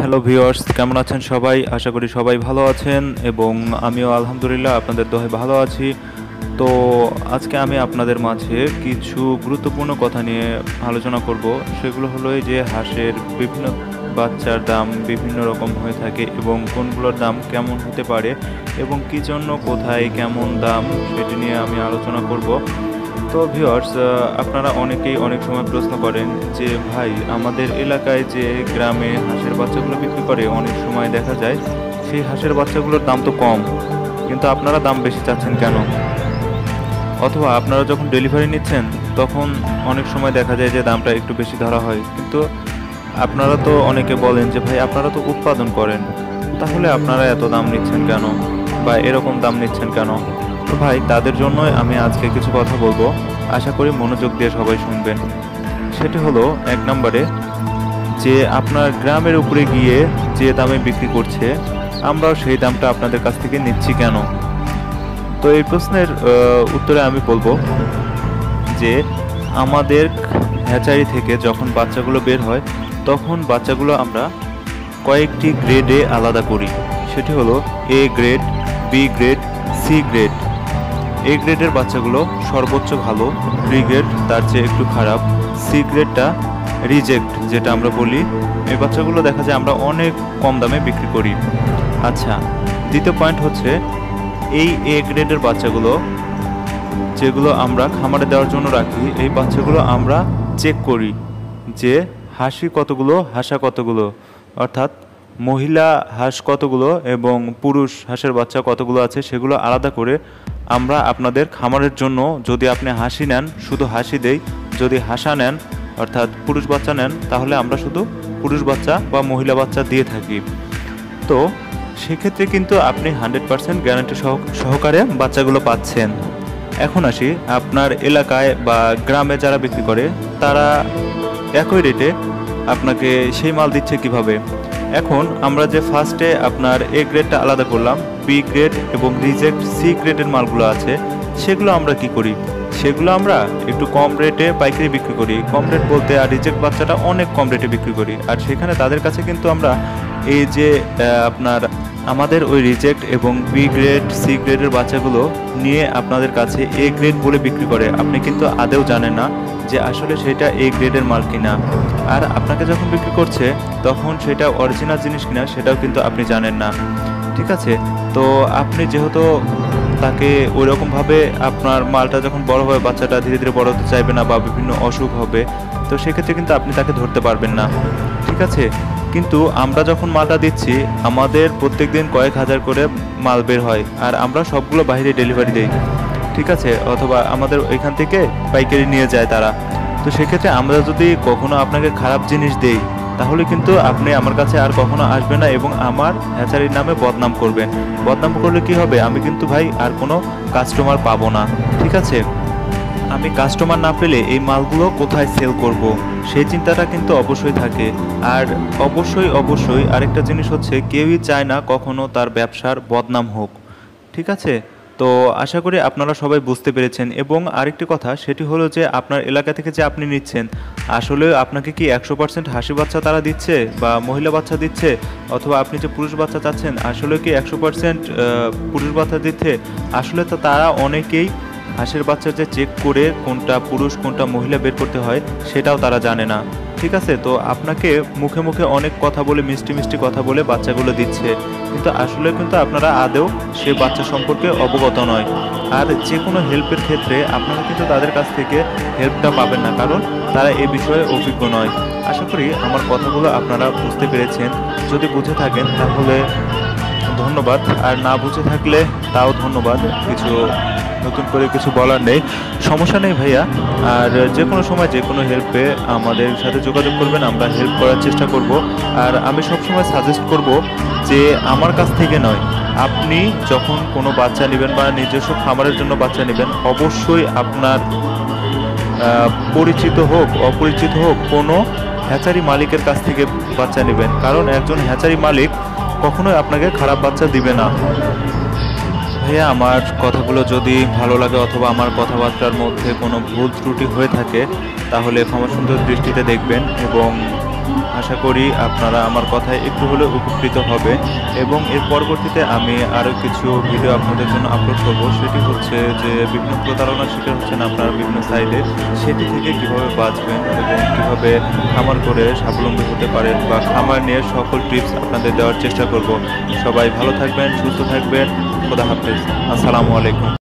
Hello viewers, কেমন আছেন সবাই? আশা করি সবাই ভালো আছেন এবং আমিও আলহামদুলিল্লাহ আপনাদের দোয়ায় ভালো আছি। তো আজকে আমি আপনাদের মাঝে কিছু গুরুত্বপূর্ণ কথা নিয়ে আলোচনা করব। সেগুলো হলো এই যে হাঁসের বিভিন্ন বাচ্চার দাম বিভিন্ন রকম হয়ে থাকে এবং কোনগুলোর দাম কেমন হতে পারে এবং কী জন্য কোথায় কেমন দাম সেটি নিয়ে আমি আলোচনা করব। তো ভিউয়ার্স, আপনারা অনেকেই অনেক সময় প্রশ্ন করেন যে ভাই, আমাদের এলাকায় যে গ্রামে হাঁসের বাচ্চাগুলো বিক্রি করে অনেক সময় দেখা যায় সেই হাঁসের বাচ্চাগুলোর দাম তো কম, কিন্তু আপনারা দাম বেশি চাচ্ছেন কেন? অথবা আপনারা যখন ডেলিভারি নিচ্ছেন তখন অনেক সময় দেখা যায় যে দামটা একটু বেশি ধরা হয়, কিন্তু আপনারা তো অনেকে বলেন যে ভাই, আপনারা তো উৎপাদন করেন, তাহলে আপনারা এত দাম নিচ্ছেন কেন বা এরকম দাম নিচ্ছেন কেন? তো ভাই, তাদের জন্যই আমি আজকে কিছু কথা বলবো। আশা করি মনোযোগ দিয়ে সবাই শুনবেন। সেটি হলো, এক নম্বরে, যে আপনার গ্রামের উপরে গিয়ে যে দামে বিক্রি করছে আমরাও সেই দামটা আপনাদের কাছ থেকে নিচ্ছি কেন? তো এই প্রশ্নের উত্তরে আমি বলবো যে আমাদের হ্যাচারি থেকে যখন বাচ্চাগুলো বের হয় তখন বাচ্চাগুলো আমরা কয়েকটি গ্রেডে আলাদা করি। সেটি হলো A grade, B grade, C grade. A গ্রেডের বাচ্চাগুলো সর্বোচ্চ ভালো, বি গ্রেড তার চেয়ে একটু খারাপ, সি গ্রেডটা রিজেক্ট যেটা আমরা বলি। এই বাচ্চাগুলো দেখা যায় আমরা অনেক কম দামে বিক্রি করি। আচ্ছা, দ্বিতীয় পয়েন্ট হচ্ছে, এই এ গ্রেডের বাচ্চাগুলো যেগুলো আমরা খামারে দেওয়ার জন্য রাখি, এই বাচ্চাগুলো আমরা চেক করি যে হাসি কতগুলো, হাসা কতগুলো, অর্থাৎ মহিলা হাঁস কতগুলো এবং পুরুষ হাঁসের বাচ্চা কতগুলো আছে সেগুলো আলাদা করে আমরা আপনাদের খামারের জন্য, যদি আপনি হাসি নেন শুধু হাসি দেই, যদি হাসা নেন অর্থাৎ পুরুষ বাচ্চা নেন তাহলে আমরা শুধু পুরুষ বাচ্চা বা মহিলা বাচ্চা দিয়ে থাকি। তো সেক্ষেত্রে কিন্তু আপনি 100% গ্যারান্টি সহকারে বাচ্চাগুলো পাচ্ছেন। এখন আসি, আপনার এলাকায় বা গ্রামে যারা বিক্রি করে তারা একই রেটে আপনাকে সেই মাল দিচ্ছে কিভাবে? এখন আমরা যে ফার্স্টে আপনার এ গ্রেডটা আলাদা করলাম, বি গ্রেড এবং রিজেক্ট সি গ্রেডের মালগুলো আছে সেগুলো আমরা কি করি? সেগুলো আমরা একটু কম রেটে পাইকারি বিক্রি করি। কম রেট বলতে, আর রিজেক্ট বাচ্চাটা অনেক কম রেটে বিক্রি করি। আর সেখানে তাদের কাছে কিন্তু আমরা এই যে আপনার আমাদের ওই রিজেক্ট এবং বি গ্রেড সি গ্রেডের বাচ্চাগুলো নিয়ে আপনাদের কাছে এ গ্রেড বলে বিক্রি করে। আপনি কিন্তু আদেও জানেন না যে আসলে সেটা এ গ্রেডের মাল কিনা, আর আপনাকে যখন বিক্রি করছে তখন সেটা অরিজিনাল জিনিস কিনা সেটাও কিন্তু আপনি জানেন না। ঠিক আছে? তো আপনি যেহেতু তাকে ওই রকমভাবে আপনার মালটা যখন বড় হবে, বাচ্চাটা ধীরে ধীরে বড় হতে চাইবে না বা বিভিন্ন অসুখ হবে, তো সেক্ষেত্রে কিন্তু আপনি তাকে ধরতে পারবেন না। ঠিক আছে? কিন্তু আমরা যখন মালটা দিচ্ছি, আমাদের প্রত্যেক দিন কয়েক হাজার করে মাল বের হয় আর আমরা সবগুলো বাইরে ডেলিভারি দেই। ঠিক আছে? অথবা আমাদের এখান থেকে পাইকারি নিয়ে যায় তারা। তো সেক্ষেত্রে আমরা যদি কখনো আপনাকে খারাপ জিনিস দেই তাহলে কিন্তু আপনি আমার কাছে আর কখনো আসবেন না এবং আমার হ্যাচারির নামে বদনাম করবেন। বদনাম করলে কি হবে? আমি কিন্তু ভাই আর কোনো কাস্টমার পাবো না। ঠিক আছে? আমি কাস্টমার না পেলে এই মালগুলো কোথায় সেল করব, সেই চিন্তাটা কিন্তু অবশ্যই থাকে। আর অবশ্যই আরেকটা জিনিস হচ্ছে, কেউই চায় না কখনো তার ব্যবসার বদনাম হোক। ঠিক আছে? তো আশা করি আপনারা সবাই বুঝতে পেরেছেন। এবং আরেকটি কথা, সেটি হলো যে আপনার এলাকা থেকে যে আপনি নিচ্ছেন, আসলে আপনাকে কি 100% হাসি বাচ্চা তারা দিচ্ছে বা মহিলা বাচ্চা দিচ্ছে? অথবা আপনি যে পুরুষ বাচ্চা চাচ্ছেন, আসলে কি 100% পুরুষ বাচ্চা দিচ্ছে? আসলে তো তারা অনেকেই হাঁসের বাচ্চা যে চেক করে কোনটা পুরুষ কোনটা মহিলা বের করতে হয় সেটাও তারা জানে না। ঠিক আছে? তো আপনাকে মুখে মুখে অনেক কথা বলে, মিষ্টি মিষ্টি কথা বলে বাচ্চাগুলো দিচ্ছে, কিন্তু আসলে কিন্তু আপনারা আদৌ সে বাচ্চা সম্পর্কে অবগত নয়। আর যে কোনো হেল্পের ক্ষেত্রে আপনারা কিন্তু তাদের কাছ থেকে হেল্পটা পাবেন না, কারণ তারা এ বিষয়ে অভিজ্ঞ নয়। আশা করি আমার কথাগুলো আপনারা বুঝতে পেরেছেন। যদি বুঝে থাকেন তাহলে ধন্যবাদ, আর না বুঝে থাকলে তাও ধন্যবাদ। নতুন করে কিছু বলার নেই, সমস্যা নেই ভাইয়া। আর যে কোনো সময় যে কোনো হেল্পে আমাদের সাথে যোগাযোগ করবেন, আমরা হেল্প করার চেষ্টা করব। আর আমি সবসময় সাজেস্ট করব যে আমার কাছ থেকে নয়, আপনি যখন কোনো বাচ্চা নেবেন বা নিজস্ব খামারের জন্য বাচ্চা নেবেন, অবশ্যই আপনার পরিচিত হোক অপরিচিত হোক কোনো হ্যাচারি মালিকের কাছ থেকে বাচ্চা নেবেন, কারণ একজন হ্যাচারি মালিক কখনোই আপনাকে খারাপ বাচ্চা দিবে না। ভাইয়া, আমার কথাগুলো যদি ভালো লাগে অথবা আমার কথাবার্তার মধ্যে কোনো ভুল ত্রুটি হয়ে থাকে তাহলে ক্ষমা সুন্দর দৃষ্টিতে দেখবেন এবং আশা করি আপনারা আমার কথায় একটু হলেও উপকৃত হবে এবং এর পরবর্তীতে আমি আরও কিছু ভিডিও আপনাদের জন্য আপলোড করব। সেটি হচ্ছে যে বিভিন্ন প্রতারণার শিকার হচ্ছেন আপনারা বিভিন্ন সাইটে, সেটি থেকে কিভাবে বাঁচবেন এবং কিভাবে খামার করে স্বাবলম্বী হতে পারেন বা খামার নিয়ে সকল টিপস আপনাদের দেওয়ার চেষ্টা করব। সবাই ভালো থাকবেন, সুস্থ থাকবেন। খোদা হাফেজ। আসসালামু আলাইকুম।